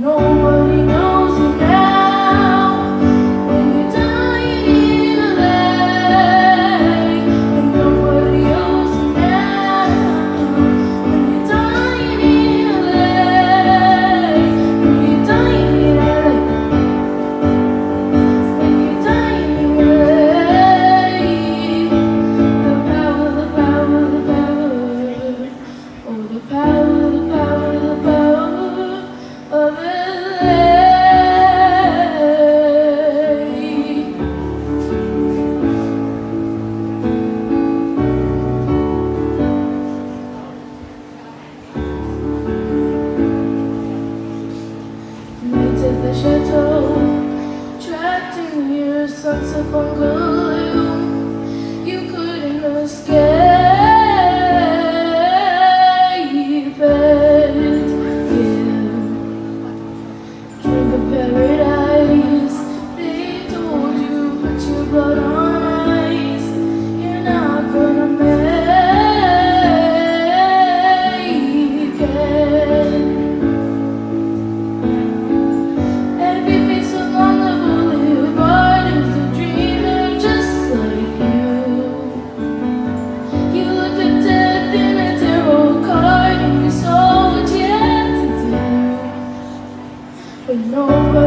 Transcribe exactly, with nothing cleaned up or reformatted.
nobody knows you now. When you're dying in L A, and nobody owes you now. When you're dying in L A, when you're dying in L A, when you're dying in L A, the power, the power, the power, oh the power, the power, the power of L A. Nights at the chateau, trapped in your sunset bungalow, you couldn't escape it, yeah. Drink of paradise, they told you, put your blood on ice, you're not gonna make it. Every face along the boulevard is a dreamer just like you. You looked at death in a tarot card and you saw what you had to do. But nobody